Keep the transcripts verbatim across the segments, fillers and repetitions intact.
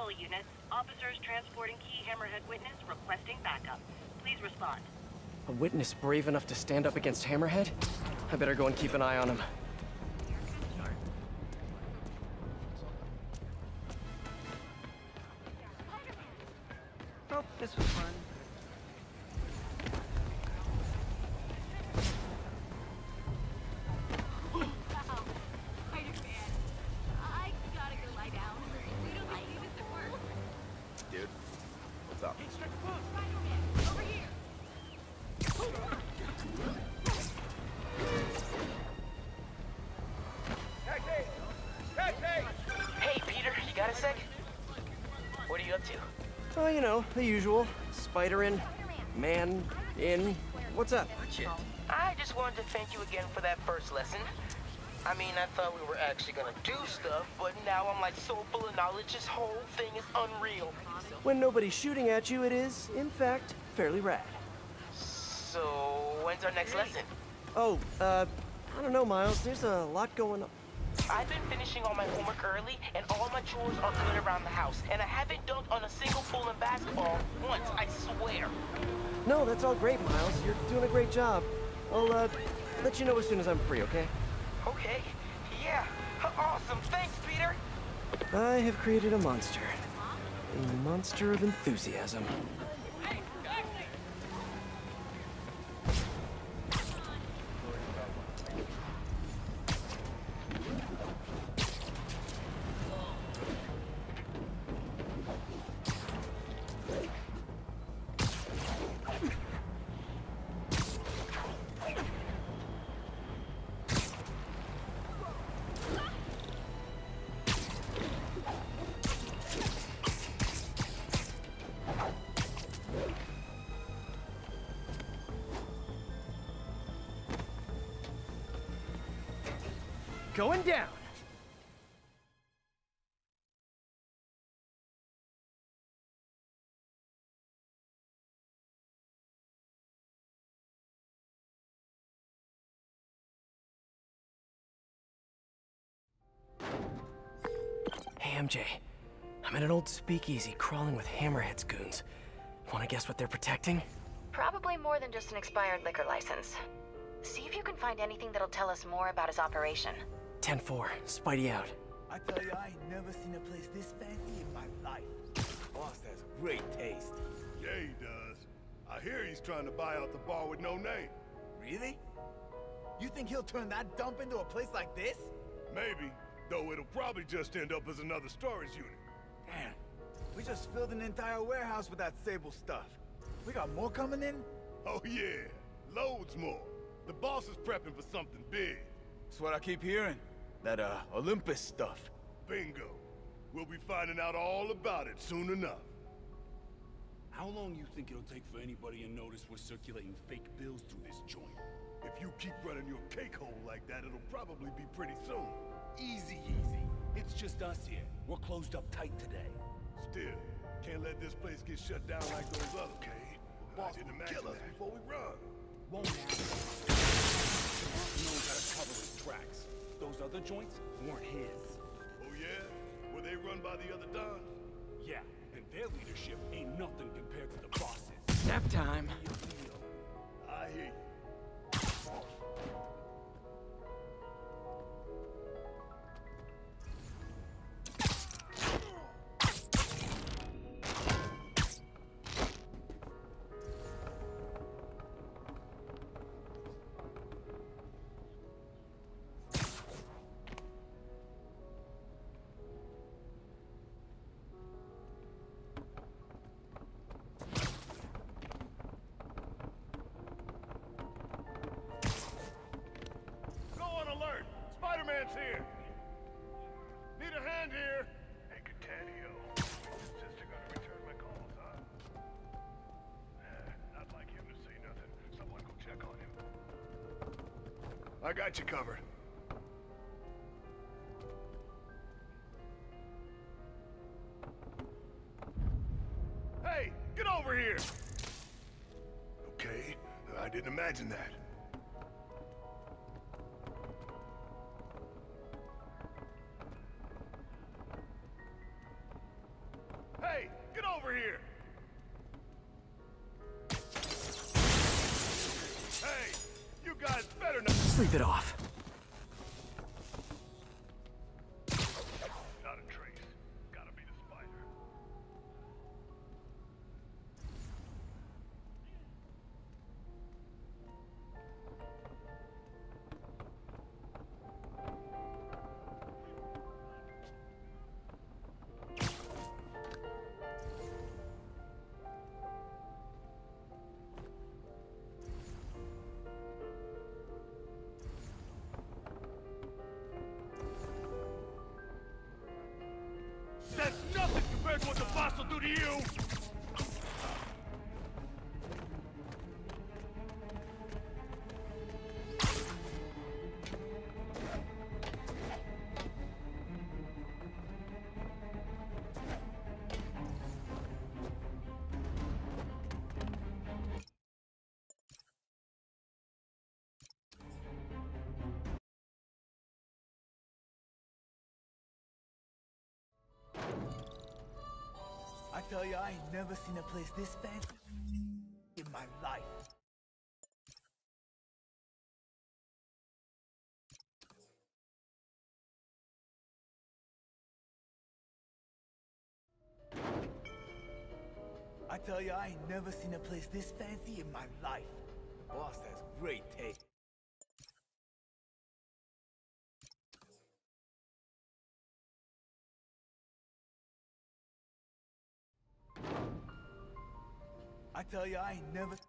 All units, officers transporting key Hammerhead witness requesting backup. Please respond. A witness brave enough to stand up against Hammerhead? I better go and keep an eye on him. Oh, this was fun. Oh, you know, the usual. Spider in, man in. What's up? I just wanted to thank you again for that first lesson. I mean, I thought we were actually gonna do stuff, but now I'm like so full of knowledge, this whole thing is unreal. When nobody's shooting at you, it is, in fact, fairly rad. So, when's our next lesson? Oh, uh, I don't know, Miles. There's a lot going on. I've been finishing all my homework early, and all my chores are good around the house, and I haven't dunked on a single fool in basketball once, I swear. No, that's all great, Miles. You're doing a great job. I'll, uh, let you know as soon as I'm free, okay? Okay, yeah, awesome, thanks, Peter. I have created a monster. A monster of enthusiasm. Going down. Hey, M J. I'm at an old speakeasy crawling with Hammerhead's goons. Wanna guess what they're protecting? Probably more than just an expired liquor license. See if you can find anything that'll tell us more about his operation. ten four, Spidey out. I tell you, I ain't never seen a place this fancy in my life. Boss has great taste. Yeah, he does. I hear he's trying to buy out the bar with no name. Really? You think he'll turn that dump into a place like this? Maybe, though it'll probably just end up as another storage unit. Damn. We just filled an entire warehouse with that Sable stuff. We got more coming in? Oh yeah, loads more. The boss is prepping for something big. That's what I keep hearing. That, uh, Olympus stuff. Bingo. We'll be finding out all about it soon enough. How long you think it'll take for anybody to notice we're circulating fake bills through this joint? If you keep running your cake hole like that, it'll probably be pretty soon. Easy, easy. It's just us here. We're closed up tight today. Still, can't let this place get shut down like those other, okay? The boss will kill us before we run. Won't happen. Boss knows how to cover his tracks. Those other joints weren't his. Oh yeah? Were they run by the other Dons? Yeah, and their leadership ain't nothing compared to the boss's. Nap time. I hear you. Spider-Man's here! Need a hand here! Hey, Catania. Sister gonna return my calls, huh? Eh, I'd like him to say nothing. Someone go check on him. I got you covered. Hey, get over here! Okay, I didn't imagine that. Hey, get over here! Hey, you guys better not... Sleep it off. Not a trace. Gotta be the spider. That's nothing compared to what the boss will do to you! I tell you, I ain't never seen a place this fancy in my life. I tell you, I ain't never seen a place this fancy in my life. The boss has great taste. I tell you, I ain't never...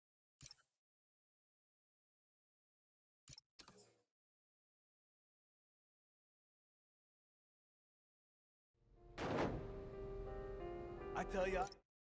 I tell you...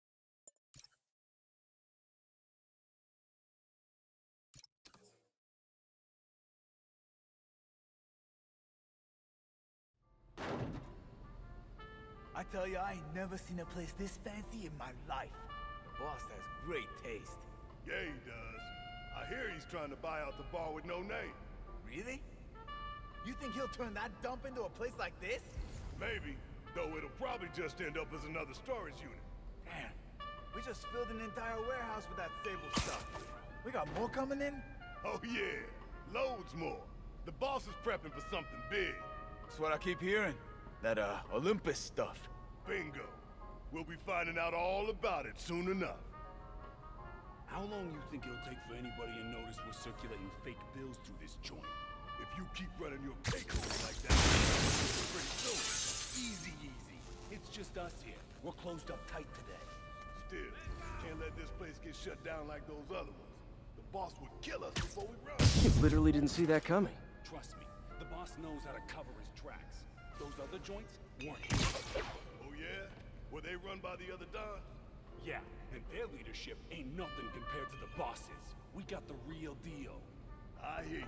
I tell you, I ain't never seen a place this fancy in my life. The boss has great taste. Yeah, he does. I hear he's trying to buy out the bar with no name. Really? You think he'll turn that dump into a place like this? Maybe, though it'll probably just end up as another storage unit. Damn. We just filled an entire warehouse with that Sable stuff. We got more coming in? Oh yeah, loads more. The boss is prepping for something big. That's what I keep hearing. That, uh, Olympus stuff. Bingo. We'll be finding out all about it soon enough. How long you think it'll take for anybody to notice we're circulating fake bills through this joint? If you keep running your cake home like that, pretty soon. Easy, easy. It's just us here. We're closed up tight today. Still, can't let this place get shut down like those other ones. The boss would kill us before we run. You literally didn't see that coming. Trust me, the boss knows how to cover his tracks. Those other joints weren't here. Oh yeah? Were they run by the other Dons? Yeah, and their leadership ain't nothing compared to the boss's. We got the real deal. I hear you.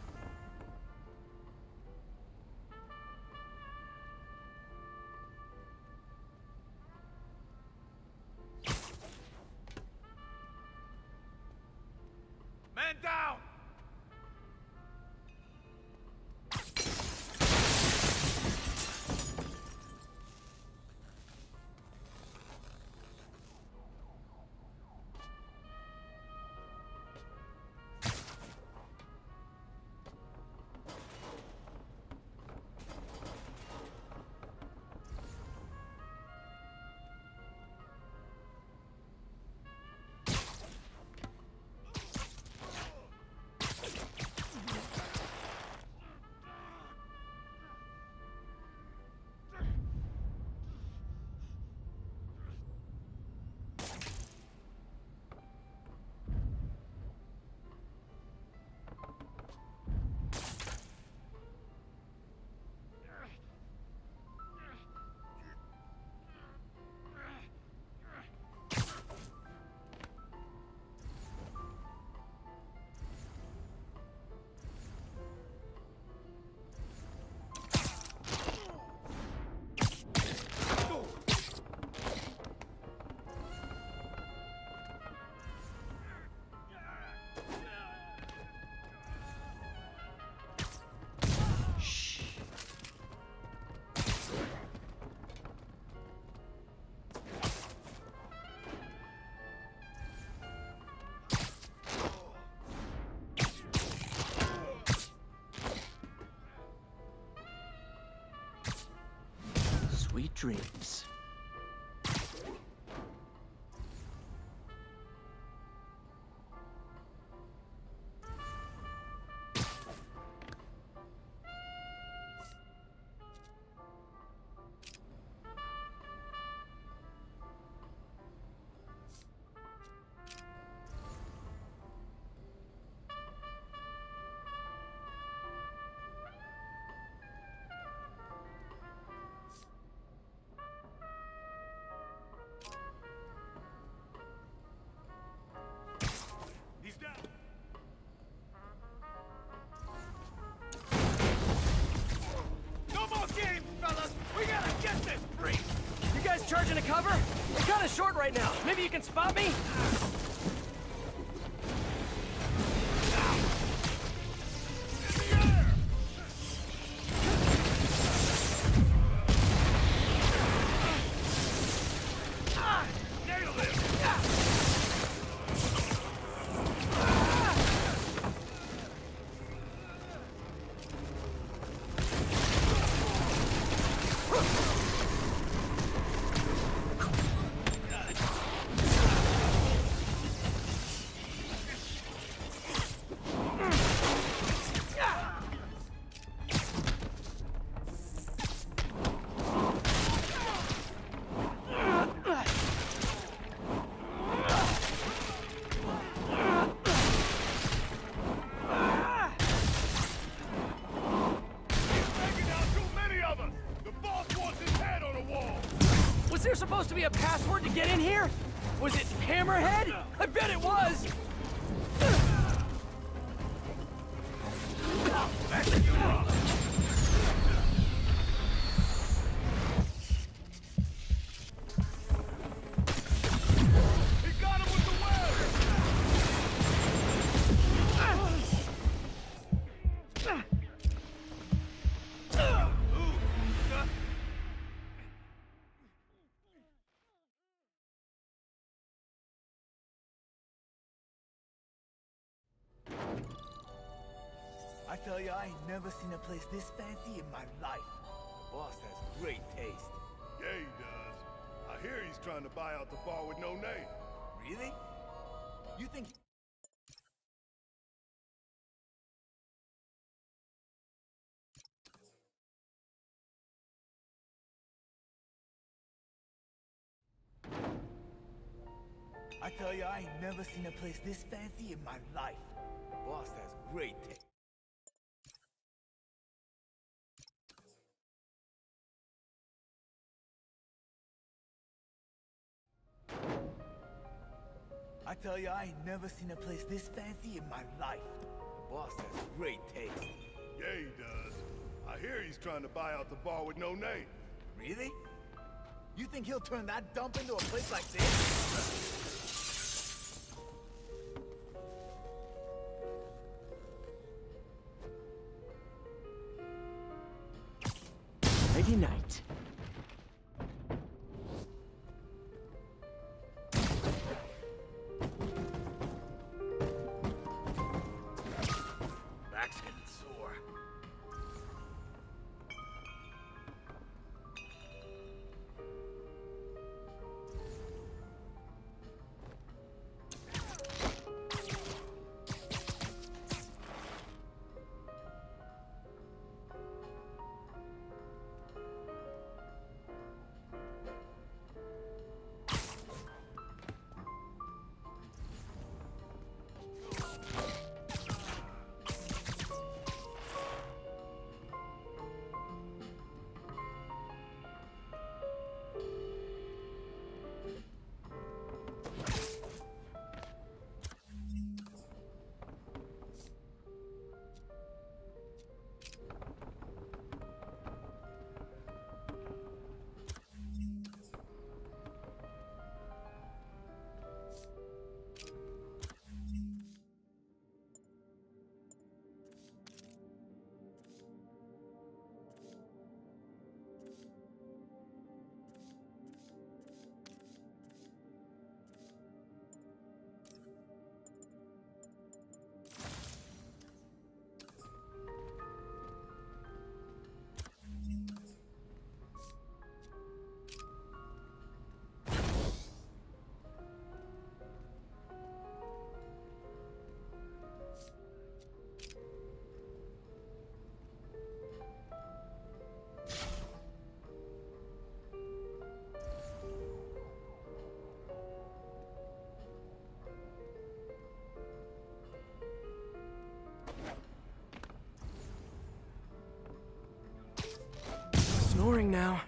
Man down! Sweet dreams. He's down. No more games, fellas! We gotta get this free! You guys charging a cover? I'm kind of short right now. Maybe you can spot me? Was there supposed to be a password to get in here? Was it Hammerhead? I bet it was! He got him with the web! I tell you, I ain't never seen a place this fancy in my life. The boss has great taste. Yeah, he does. I hear he's trying to buy out the bar with no name. Really? You think... I tell you, I ain't never seen a place this fancy in my life. The boss has great taste. I tell you, I ain't never seen a place this fancy in my life. The boss has great taste. Yeah, he does. I hear he's trying to buy out the bar with no name. Really? You think he'll turn that dump into a place like this? Nighty night. Back's getting sore. boring now.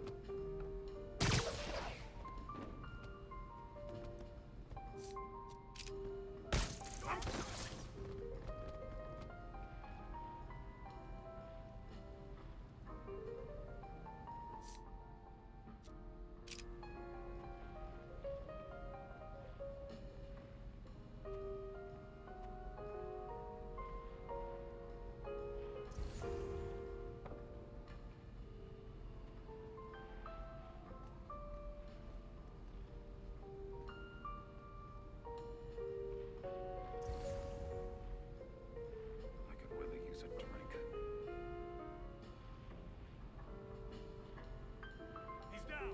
I could really use a drink. He's down.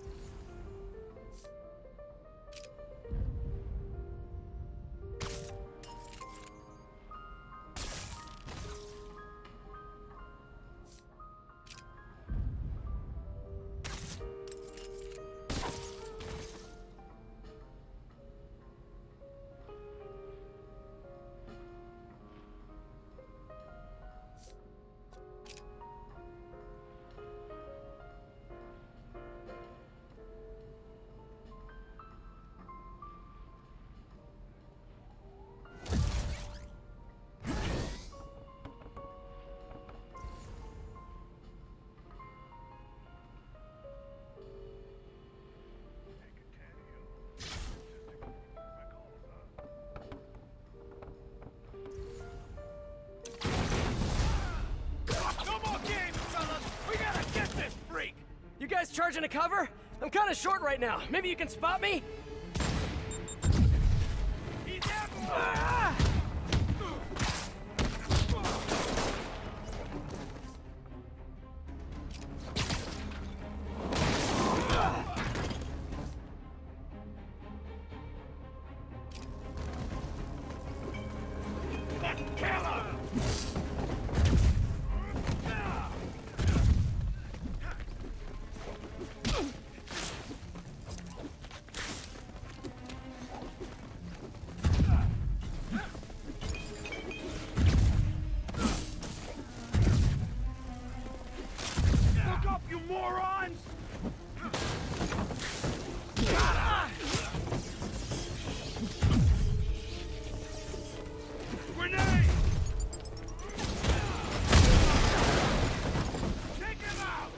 You guys charging a cover? I'm kind of short right now. Maybe you can spot me? He's everywhere. Ah! Look up, you morons! Grenade! Take him out!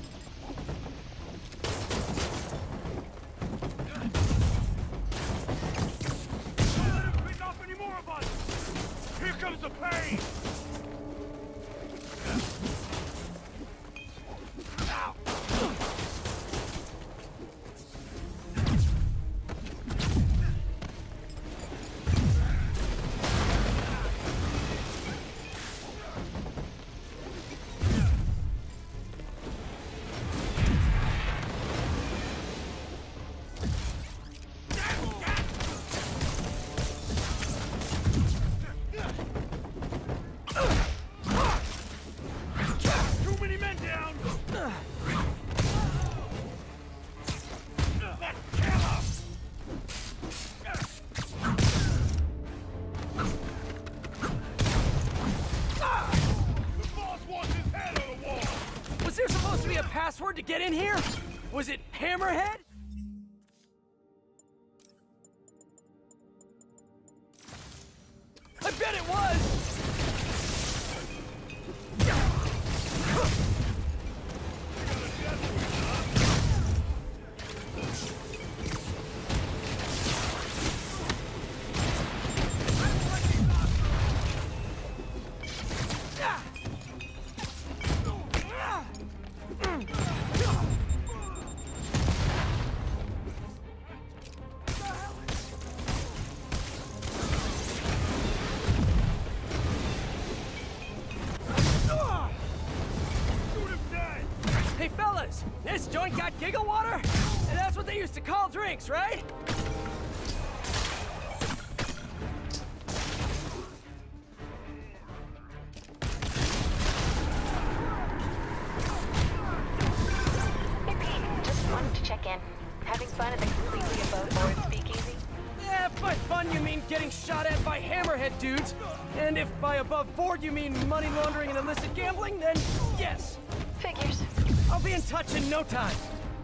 Don't let him pick off any more of us! Here comes the pain! Too many men down! Let's kill him! The boss wants his head on the wall! Was there supposed to be a password to get in here? Was it Hammerhead? I bet it was! Shoot him dead! Hey fellas, this joint got giggle water? And that's what they used to call drinks, right? Hey Pete, just wanted to check in. Having fun at the completely above board speakeasy? Yeah, if by fun you mean getting shot at by Hammerhead dudes, and if by above board you mean money laundering and illicit gambling, then yes. Figures. I'll be in touch in no time.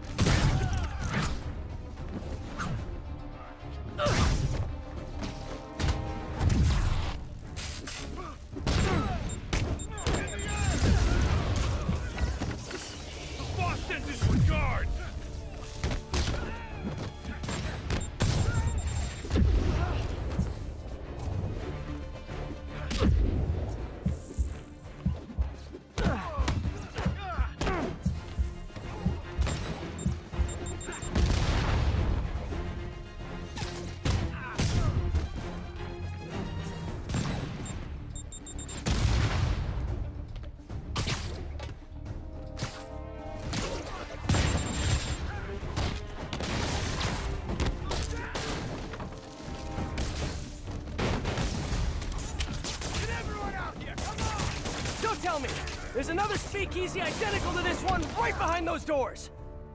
Tell me, there's another speakeasy identical to this one right behind those doors.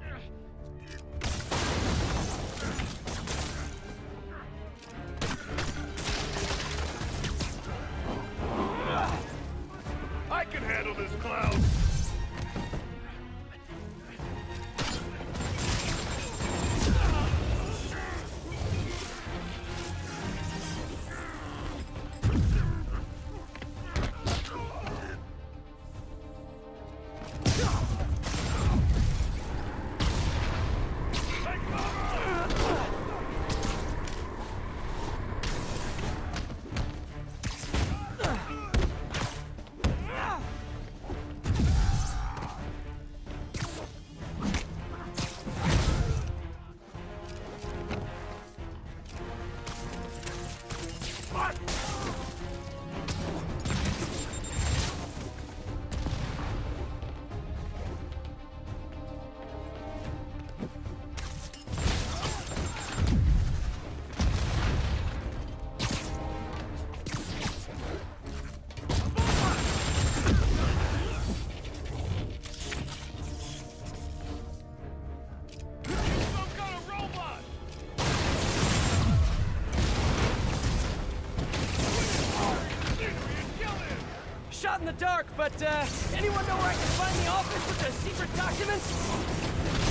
I can handle this, clown. Shot in the dark, but uh, anyone know where I can find the office with the secret documents?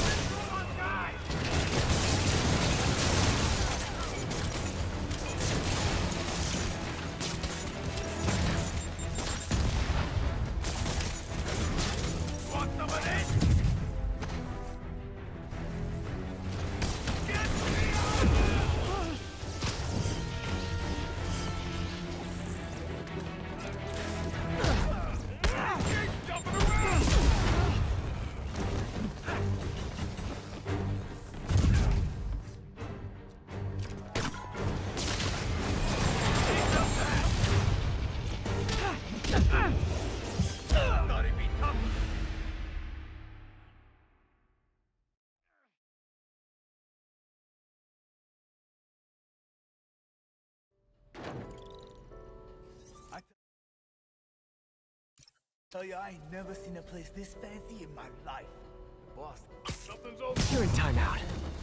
Tell you, I ain't never seen a place this fancy in my life. The boss. Something's over. You're in timeout.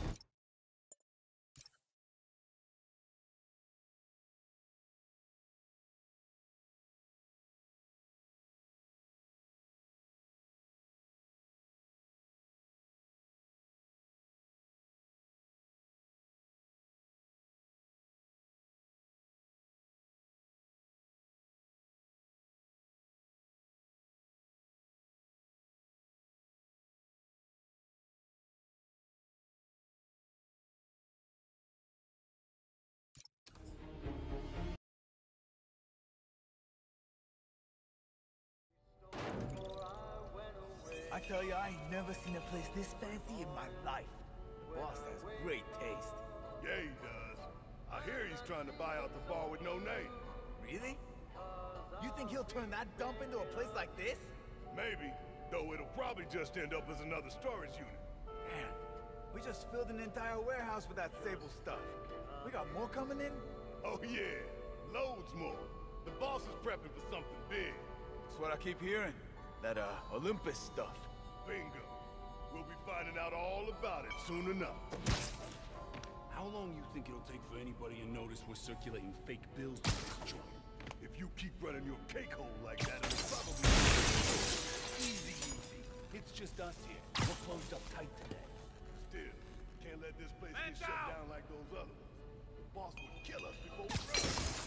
I tell you, I ain't never seen a place this fancy in my life. The boss has great taste. Yeah, he does. I hear he's trying to buy out the bar with no name. Really? You think he'll turn that dump into a place like this? Maybe, though it'll probably just end up as another storage unit. Damn, we just filled an entire warehouse with that Sable stuff. We got more coming in? Oh yeah, loads more. The boss is prepping for something big. That's what I keep hearing. That, uh, Olympus stuff. Bingo. We'll be finding out all about it soon enough. How long you think it'll take for anybody to notice we're circulating fake bills to this joint? If you keep running your cake hole like that, it'll probably... Easy, easy. It's just us here. We're closed up tight today. Still, can't let this place get shut down like those other ones. The boss will kill us before we run.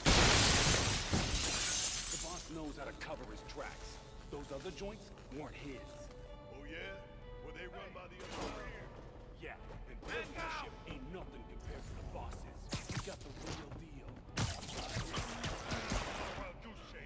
The boss knows how to cover his tracks. Those other joints weren't his. Oh yeah? Were they run by the other over here? Yeah, and this ship ain't nothing compared to the boss's. We got the real deal. Wild goose chase.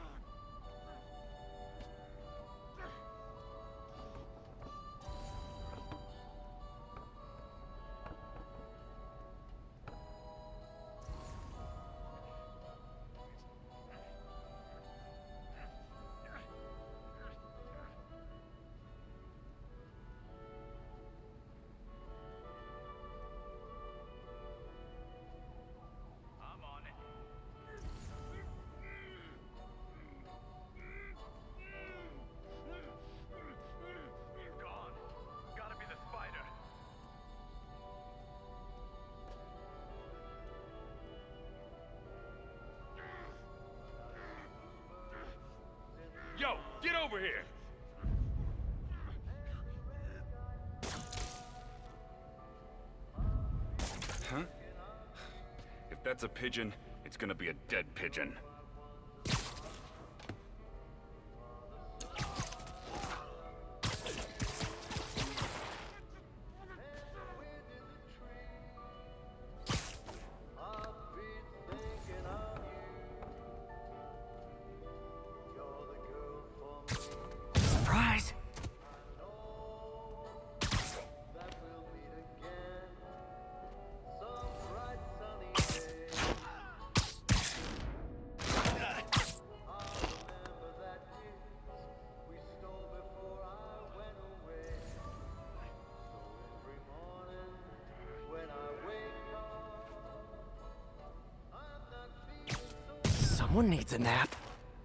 Yo, get over here! Huh? If that's a pigeon, it's gonna be a dead pigeon. Surprise! Someone needs a nap.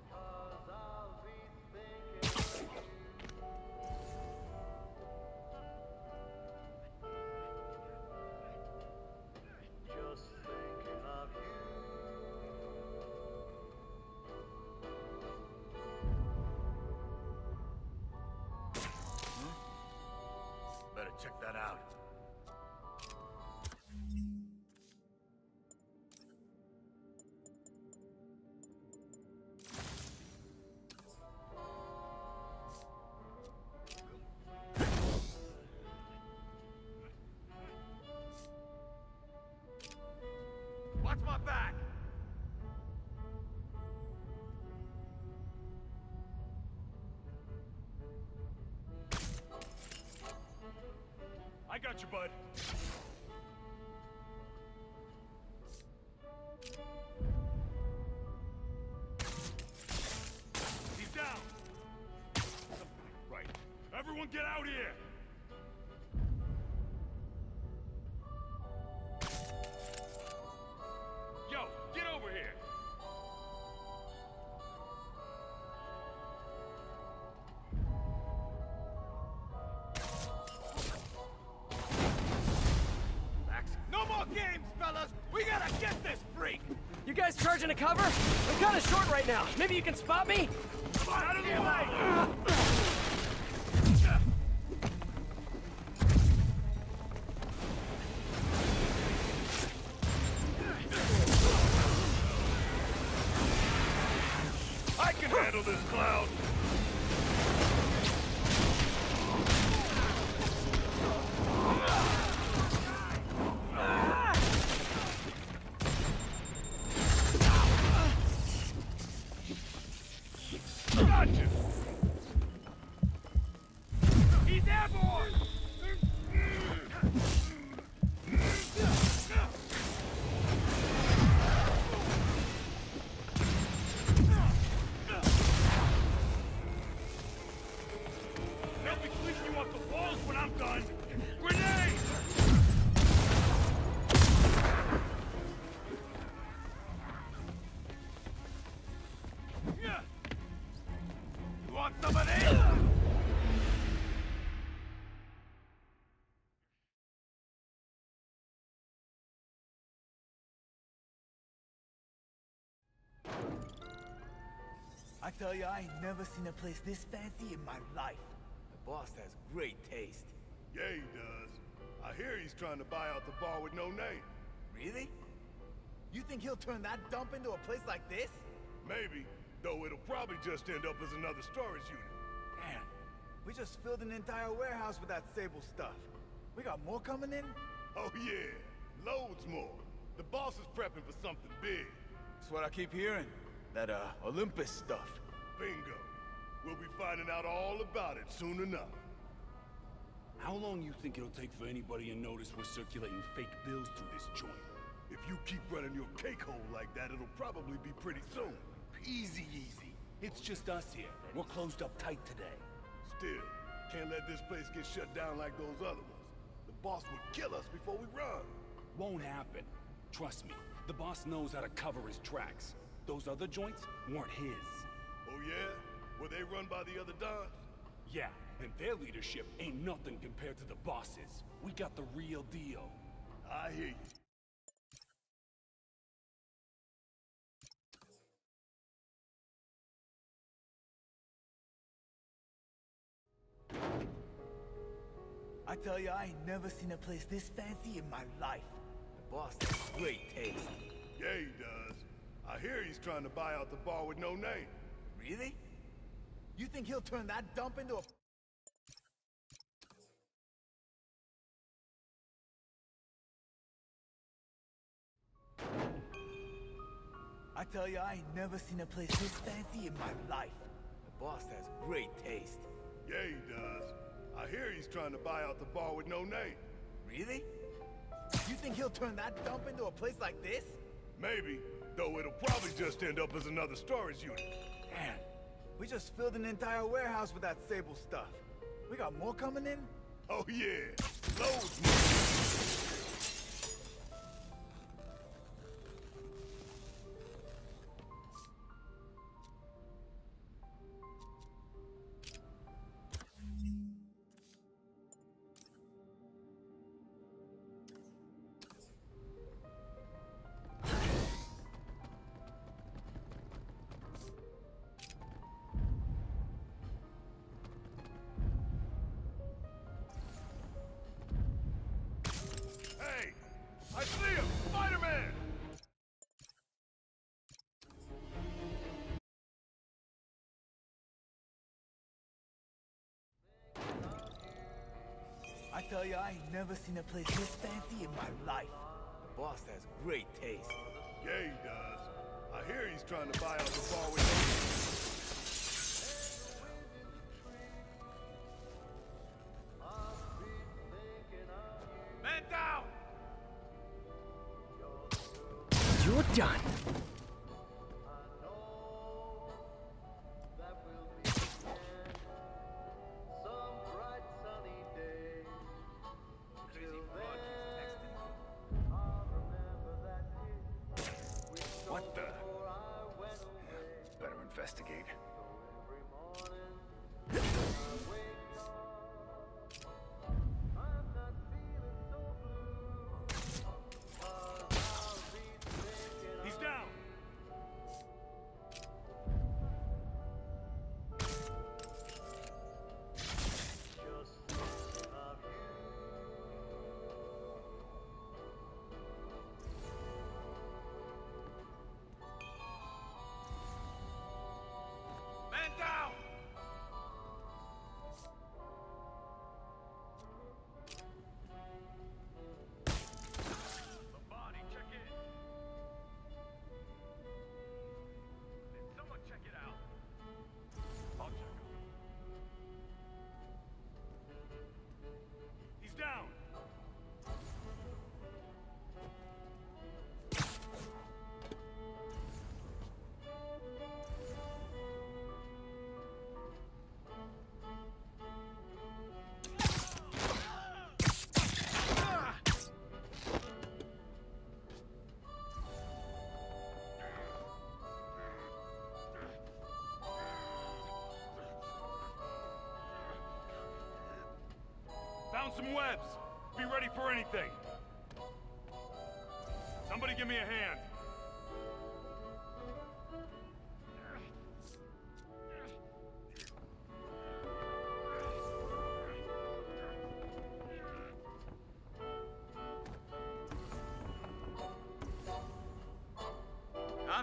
Better check that out. Watch my back! I got you, bud. He's down. Right. Everyone get out here! Yo, get over here! No more games, fellas! We gotta get this freak! You guys charging a cover? I'm kinda short right now. Maybe you can spot me? Come on, out of the way! I can handle this, Cloud! Gotcha! He's airborne! They'll be cleaning you off the walls when I'm done! Grenade! You want some of this? I tell you, I ain't never seen a place this fancy in my life. The boss has great taste. Yeah, he does. I hear he's trying to buy out the bar with no name. Really? You think he'll turn that dump into a place like this? Maybe, though it'll probably just end up as another storage unit. Damn. We just filled an entire warehouse with that Sable stuff. We got more coming in? Oh yeah, loads more. The boss is prepping for something big. That's what I keep hearing. That, uh, Olympus stuff. Bingo. We'll be finding out all about it soon enough. How long you think it'll take for anybody to notice we're circulating fake bills through this joint? If you keep running your cake hole like that, it'll probably be pretty soon. Easy, easy. It's just us here. We're closed up tight today. Still, can't let this place get shut down like those other ones. The boss would kill us before we run. Won't happen. Trust me, the boss knows how to cover his tracks. Those other joints weren't his. Oh yeah? Were they run by the other Dons? Yeah, and their leadership ain't nothing compared to the boss's. We got the real deal. I hear you. I tell you, I ain't never seen a place this fancy in my life. The boss has great taste. Yeah, he does. I hear he's trying to buy out the bar with no name. Really? You think he'll turn that dump into a... I tell you, I ain't never seen a place this fancy in my life. The boss has great taste. Yeah, he does. I hear he's trying to buy out the bar with no name. Really? You think he'll turn that dump into a place like this? Maybe, though it'll probably just end up as another storage unit. Damn. We just filled an entire warehouse with that Sable stuff. We got more coming in? Oh yeah, loads more. I see him! Spider-Man! I tell you, I ain't never seen a place this fancy in my life. The boss has great taste. Yeah, he does. I hear he's trying to buy out the bar with no... Man down! You're done. What the? Better investigate. He's down! Man down! The body, check in. Did someone check it out? I'll check him. He's down! Found some webs. Be ready for anything. Somebody give me a hand.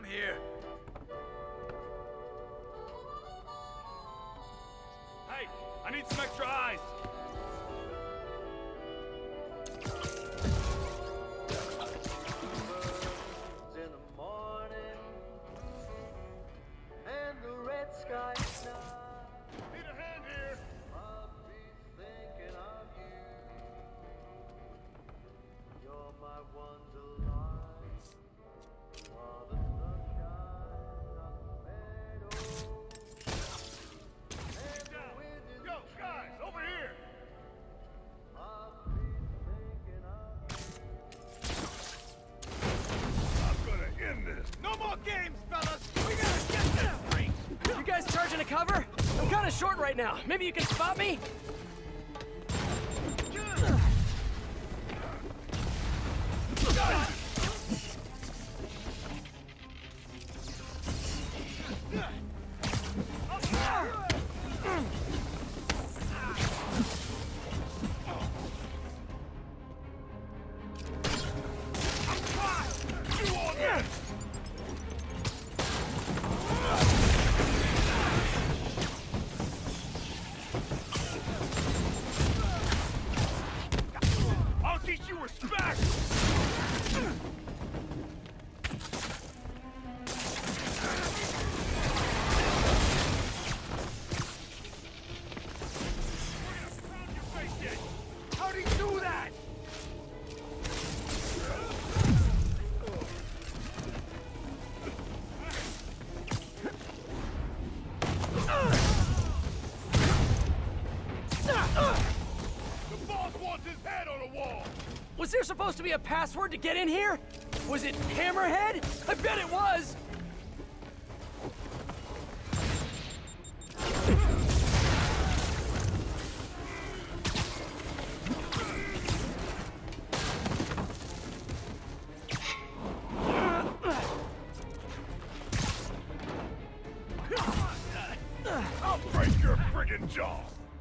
here. Hey, I need some extra eyes. In the morning, and the red sky night. Need a hand here. I'll be thinking of you. You're my one delight. While the sun shines on the meadow. And the Down. wind is Yo, guys, over here. I'll be thinking of I'm gonna end this. No more games, fellas! We gotta get this ring! You guys charging a cover? I'm kind of short right now. Maybe you can spot me? I'll teach you respect. How'd he do that? The boss wants his head on a wall. Was there supposed to be a password to get in here? Was it Hammerhead? I bet it was! I'll break your friggin' jaw.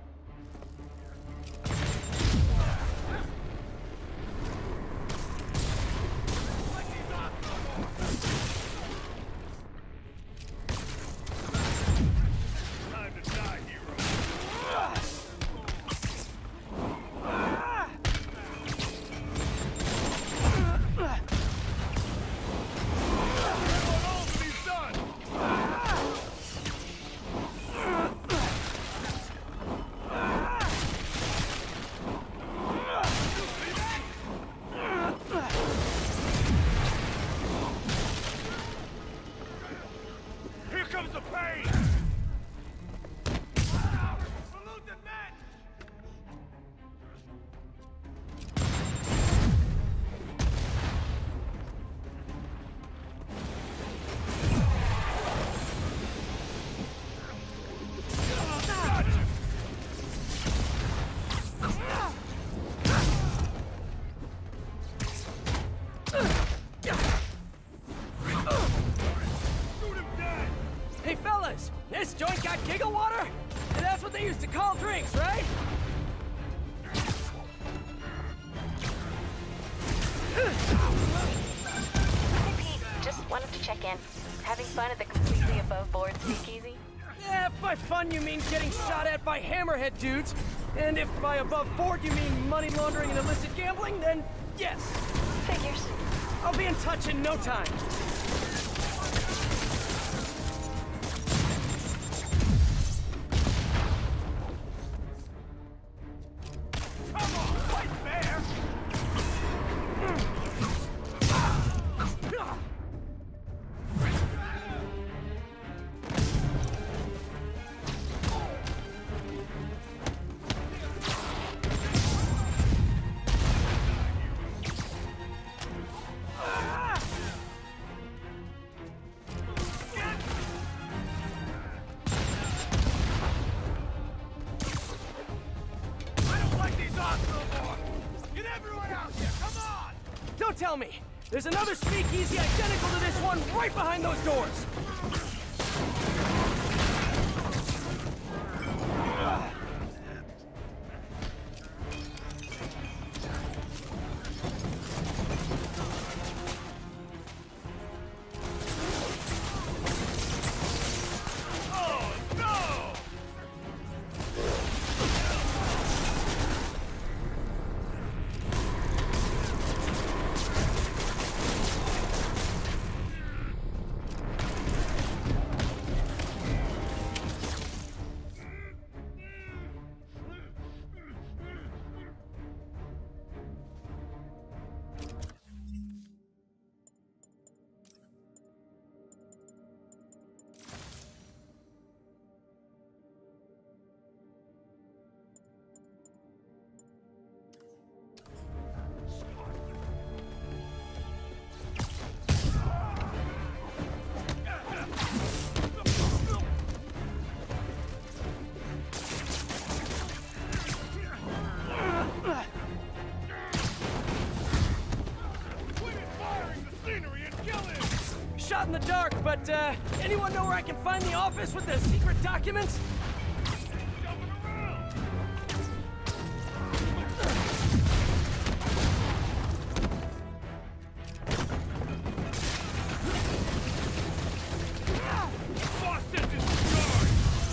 Time to die, hero. Everyone else, he's done. Here comes the pain! Salute the men! Gotcha! Shoot him dead! Hey fellas, this joint got giggle water? And that's what they used to call drinks, right? Hey Pete, just wanted to check in. Having fun at the completely above board speakeasy? Yeah, if by fun you mean getting shot at by Hammerhead dudes, and if by above board you mean money laundering and illicit gambling, then yes. Figures. I'll be in touch in no time. Come on, fight fair! I don't like these odds no more! Get everyone out here, come on! Don't tell me! There's another speakeasy identical to this one right behind those doors! scenery and kill him! Shot in the dark, but uh, anyone know where I can find the office with the secret documents? Jumping around! Boss said disregard!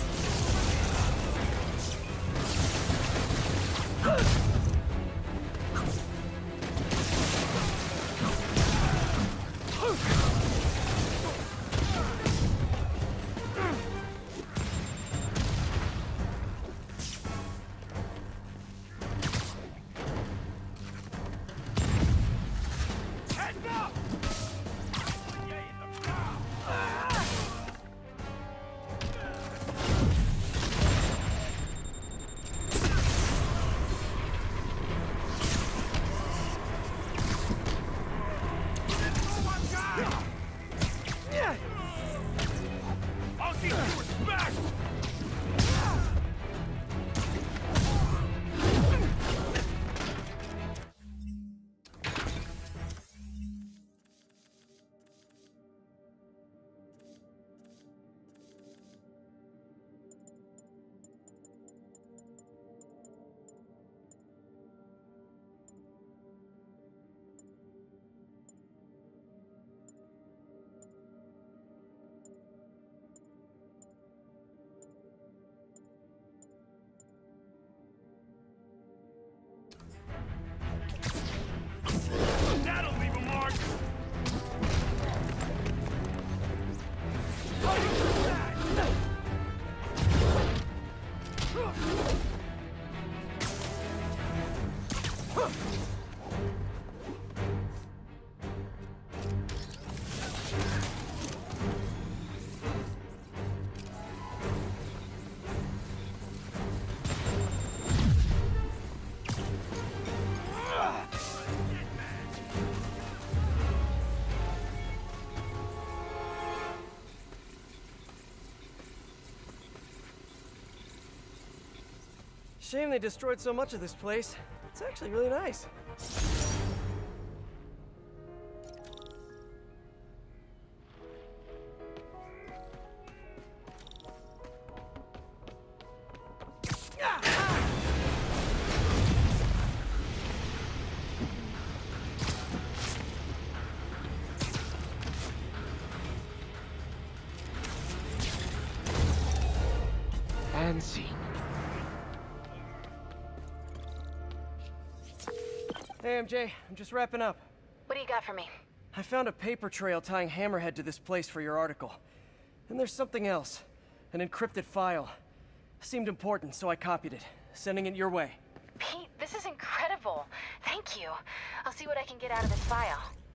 I'll give you respect! That'll leave a mark! Shame they destroyed so much of this place. It's actually really nice. And scene. Hey, M J, I'm just wrapping up. What do you got for me? I found a paper trail tying Hammerhead to this place for your article. And there's something else. An encrypted file. Seemed important, so I copied it, sending it your way. Pete, this is incredible. Thank you. I'll see what I can get out of this file.